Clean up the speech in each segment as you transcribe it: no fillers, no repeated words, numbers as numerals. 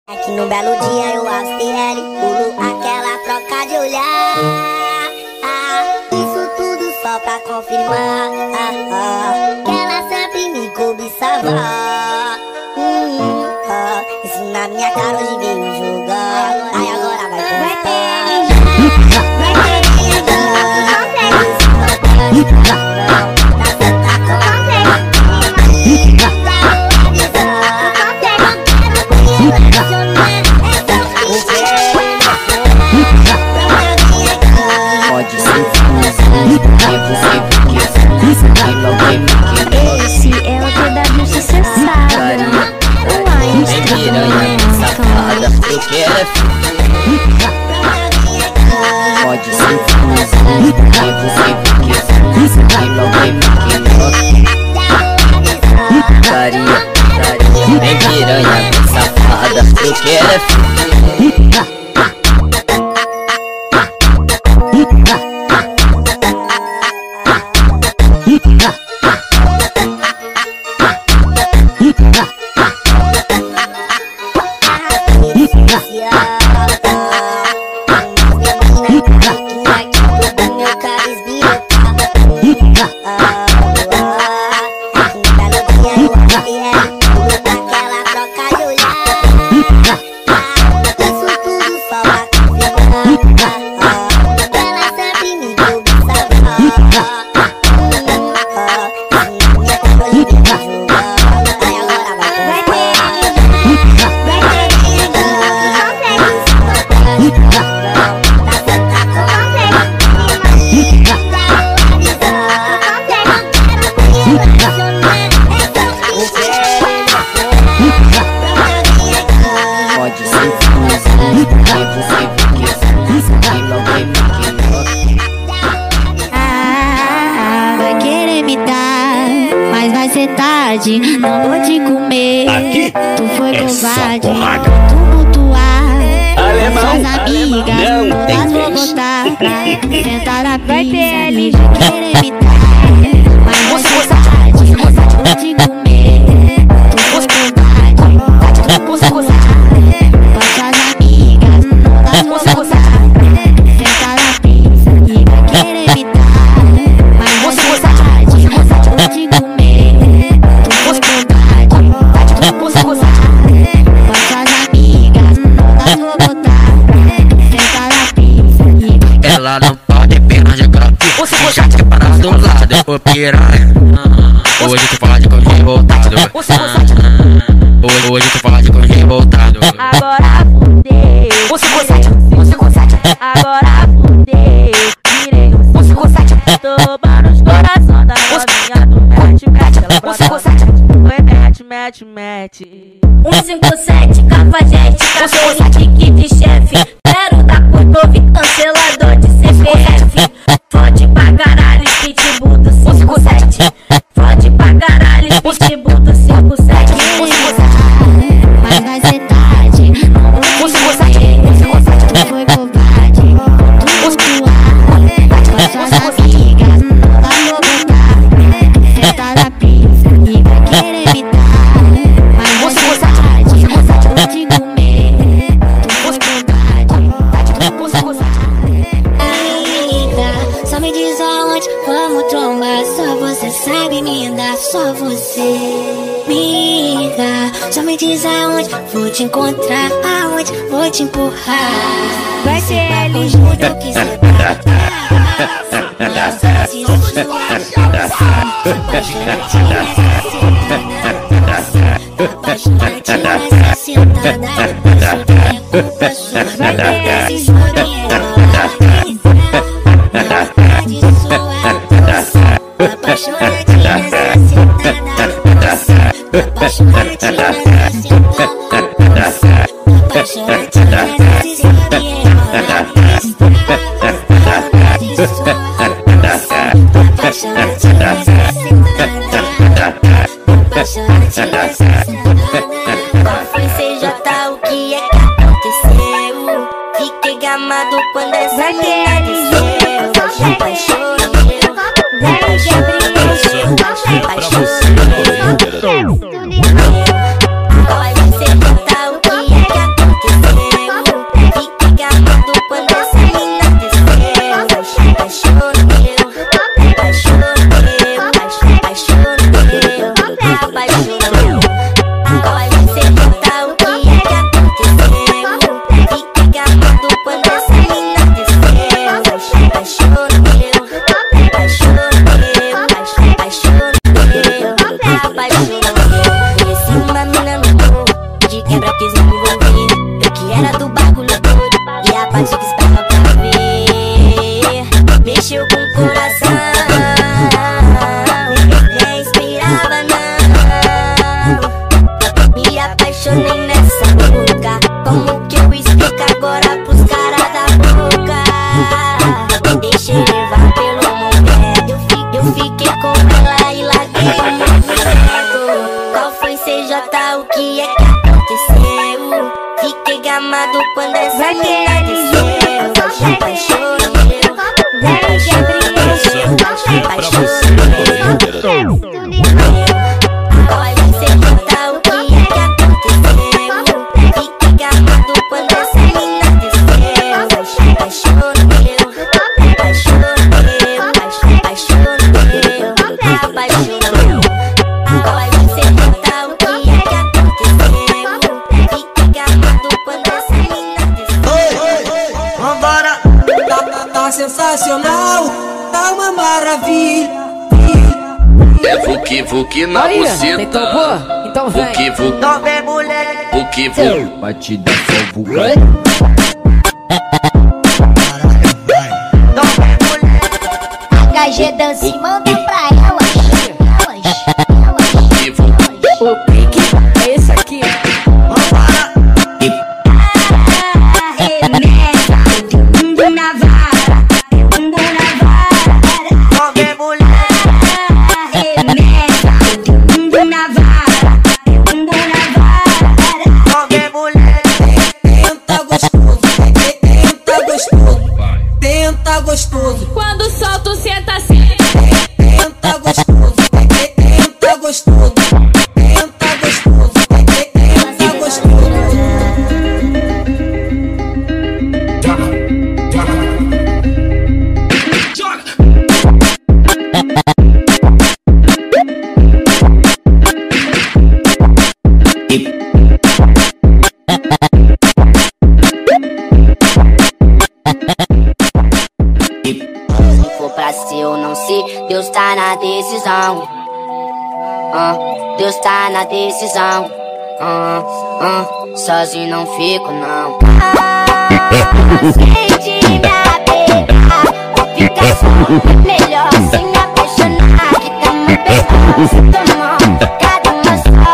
É que num belo dia eu avistei ela e pulo aquela troca de olhar. Isso tudo só pra confirmar que ela sempre me cobiçava. Isso na minha cara hoje veio jogar. Aí agora vai começar. Pode ser esse é o TW sucessado. Vem piranha, safada, eu quero é pode ser vem piranha, safada, eu quero é vai querer me dar, mas vai ser tarde. Não vou te comer. Aqui tu foi é só covarde. porrada. Tumultuar Alemão, suas amigas, não tem todas vou vez. botar pra sentar na pista. Vai querer me dar, mas vai ser tarde. Não vou te comer. Tu foi covarde. Com suas amigas, todas vou botar sentar na pista. E vai querer me dar, mas vai ser tarde. Não vou te comer. Tu foi covarde. Com suas amigas, todas vou botar sentar na pista. ela não pode apenas jogar aqui. Já te parar do lado, ô piranha. Hoje tu pode com revoltado. Hoje tu pode com revoltado. Agora fudeu. Agora fudeu. Virei tomando os coração da novinha do mete. Ela brota, mete. 157, cafajeste, café, tique de chefe. Quero dar cotovre, cancelador de CPF. Fode pra caralho, pitbull do 57. Fode pra caralho, pitbull do 57. Mas vai ser tarde. Não vou te comer. Tu foi covarde. Tumultuar com suas amigas, todas vou botar sentar na pista. E vai querer me dar, mas vai ser tarde. Não vou te comer. Tu foi covarde. Amiga, só me diz aonde vamos trombar. Só você sabe me dar, só você. Amiga, só me diz aonde vou te encontrar, aonde vou te empurrar. Vai ser ele. Juro que cê Foi CJ, o que é que aconteceu? Fiquei gamado quando essa mina desceu. Já apaixonei, apaixonei. Vai você contar o que é que aconteceu? envolvi. Eu que era do bagulho todo e a parte que estava pra ver. Mexeu com o coração, nem inspirava não. Me apaixonei nessa boca. Como que eu explico agora pros caras da boca? Me deixei levar pelo momento. Eu fiquei com ela e larguei o movimento. Qual foi CJ, o que é que aconteceu? Fiquei gamado quando essa mina desceu. Me apaixonei, me apaixonei. Qual foi CJ, o que é que aconteceu? Fiquei gamado quando essa mina desceu. Me apaixonei, me apaixonei, me apaixonei, me apaixonei. Qual foi CJ, o que é que aconteceu? Fiquei gamado quando essa mina desceu. Vambora, tá sensacional, tá uma maravilha. É vuki na buceta. Então vem. Vuki, Não vem mulher, vuki. Batida só vulgar. não vem mulher. HG dança e manda pra elas. O pique é esse aqui. Vambora, Arremessa, bumbum na vara, bumbum na vara. não vem mulher. Arremessa, bumbum na vara, bumbum na vara. Não vem mulher. Tenta gostoso, tenta gostoso, tenta gostoso, Quando solto, senta assim. tenta gostoso, tenta gostoso, tenta gostoso, tenta gostoso. Se for pra ser ou não ser, Deus tá na decisão. Deus tá na decisão. Sozinho não fico não. Sente me apegar, vou ficar só. Melhor se me apaixonar, que tá muito melhor. Se tomar cada uma só.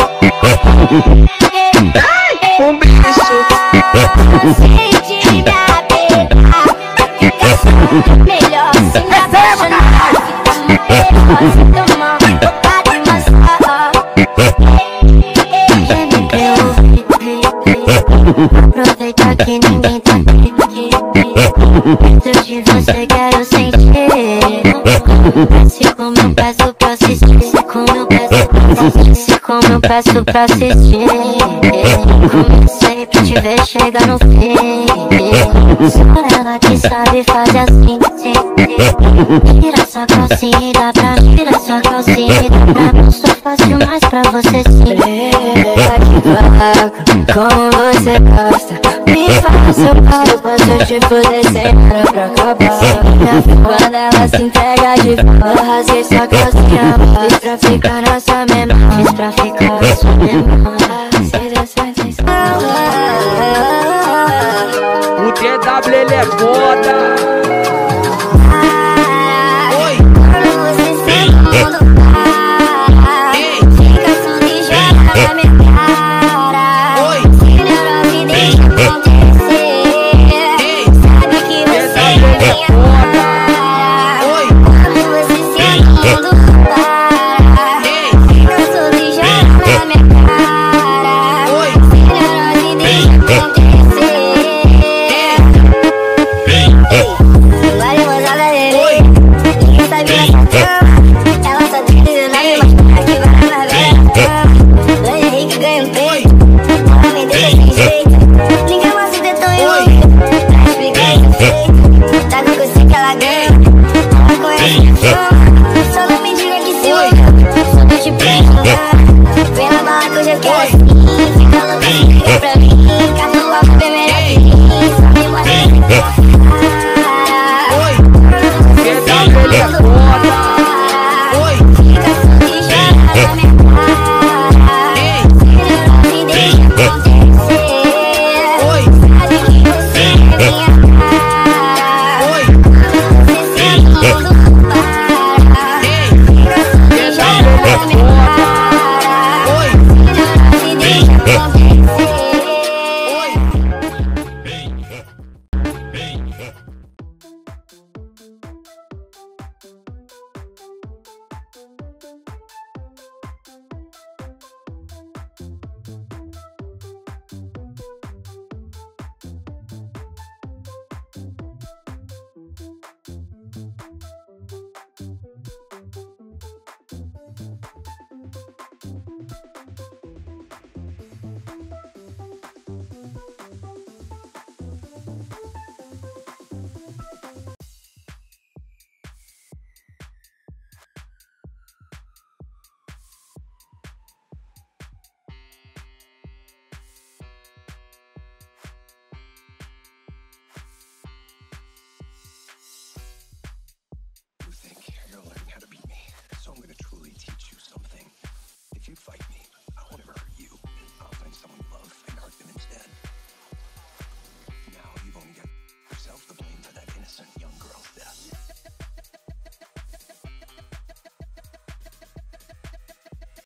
Bicho, Sente me apegar, vou ficar só. Melhor se me apaixonar, que tá muito melhor. Se tomar cada uma só. Aproveita que ninguém tá aqui. Dentro de você quero sentir. Se como eu peço pra assistir. Se como eu peço pra assistir. Se como eu peço pra assistir. Como sempre te ver chegar no fim. Só ela que sabe fazer assim. Tira sua calcinha e dá pra mim. Tira sua calcinha e dá pra mim. Sou fácil mais pra você sim. Como você gosta, me faz seu pau. Eu posso te fuder sem hora pra acabar. Quando ela se entrega de volta, eu rasguei sua calcinha. Fiz pra ficar na sua memória. Fiz pra ficar na sua memória. Se deu sua atenção. O DW ele é foda. oi, Quando você senta no mundo para, fica tudo e joga na minha cara. oi, Melhor me deixa acontecer. Sabe que você é minha cara. oi, Quando você senta no mundo para, fica tudo e joga na minha cara. oi, Melhor me deixa acontecer. Vale mozada bebê, ninguém sabe nessa cama. Ela só tem 19, mas para que vai na velha cama. Lã Henrique ganha um peito, ela me deixa sem jeito.